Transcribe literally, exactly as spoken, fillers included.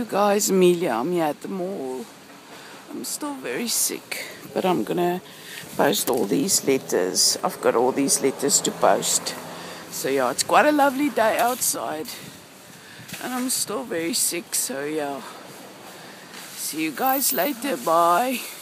guys, Amelia, I'm here at the mall. I'm still very sick, but I'm gonna post all these letters. I've got all these letters to post. So yeah, it's quite a lovely day outside, and I'm still very sick, so yeah. See you guys later, bye.